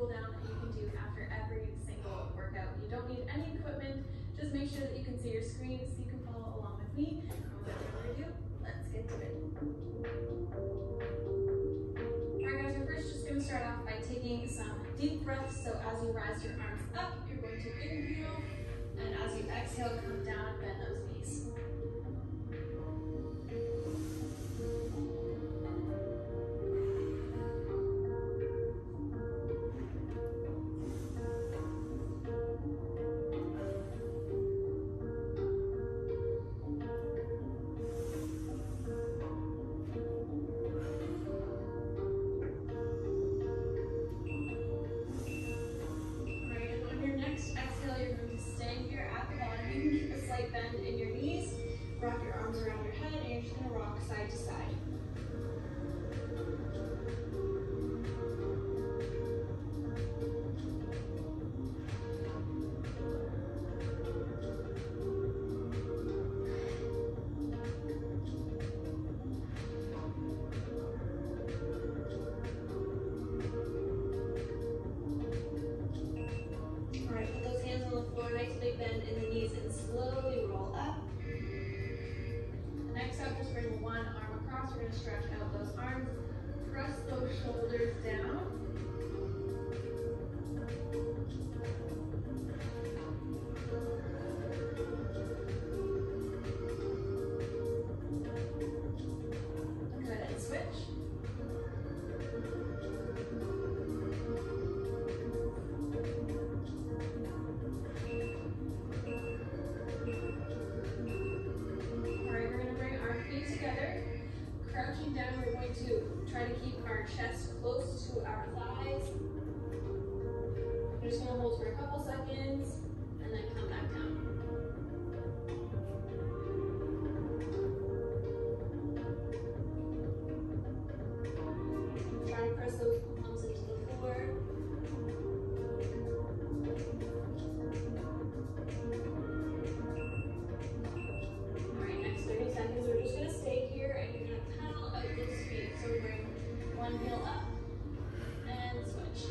cool down that you can do after every single workout. You don't need any equipment, just make sure that you can see your screen so you can follow along with me. And without further ado, let's get to it. Alright guys, we're first just going to start off by taking some deep breaths. So as you rise your arms up, you're going to inhale, and as you exhale, come down and bend those knees. Wrap your arms around your head and you're just going to rock side to side. Alright, put those hands on the floor, nice big bend in the knees and slowly roll up. Next up, just bring one arm across. We're going to stretch out those arms. Press those shoulders down. Good, and switch. Crouching down, we're going to try to keep our chest close to our thighs. We're just going to hold for a couple seconds and then come back down. Try to press those palms into the floor. Alright, next 30 seconds, we're just going to stay here and you're going to pedal out those feet. So bring one heel up and switch.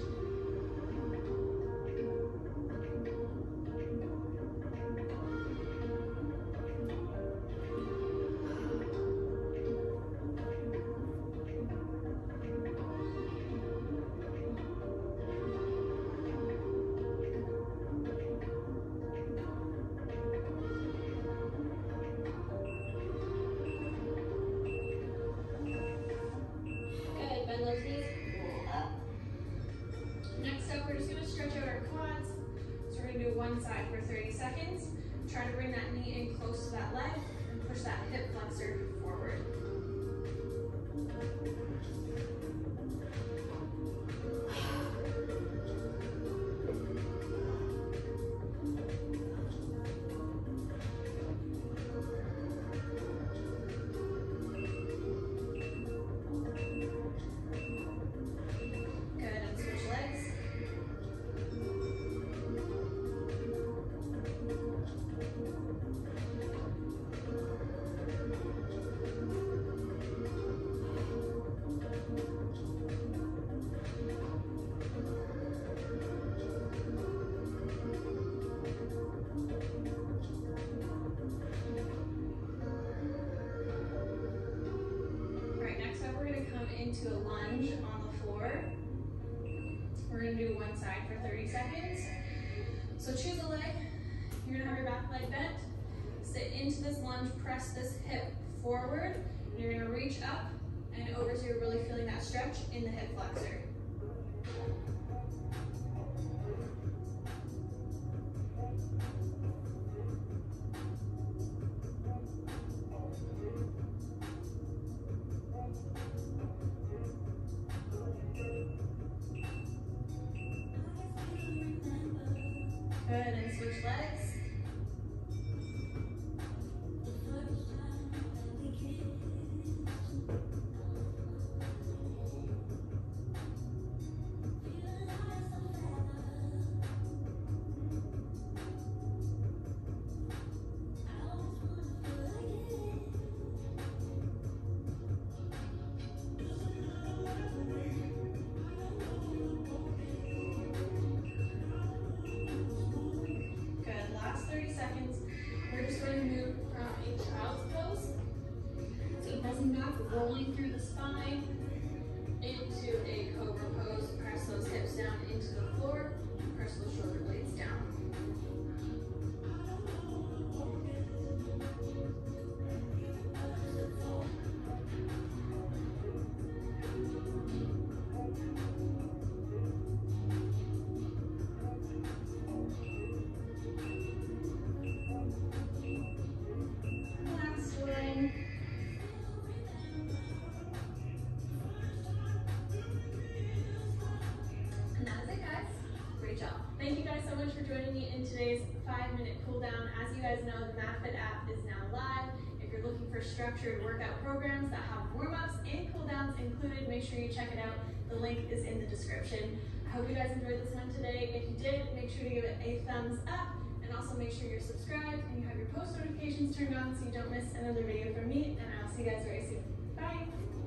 Bend those knees, roll up. Next up, we're just going to stretch out our quads. So we're going to do one side for 30 seconds. Try to bring that knee in close to that leg and push that hip flexor forward. Into a lunge on the floor. We're going to do one side for 30 seconds. So choose a leg. You're going to have your back leg bent. Sit into this lunge, press this hip forward. And you're going to reach up and over so you're really feeling that stretch in the hip flexor. Good, and switch legs. we're going to move from a child's pose. So pressing back, rolling through the spine into a cobra pose. Press those hips down into the floor. Press those shoulder blades down. Thank you guys so much for joining me in today's 5-minute cool down. As you guys know, the MapFit app is now live. If you're looking for structured workout programs that have warm-ups and cool downs included, make sure you check it out. The link is in the description. I hope you guys enjoyed this one today. If you did, make sure to give it a thumbs up, and also make sure you're subscribed and you have your post notifications turned on so you don't miss another video from me, and I'll see you guys very soon. Bye!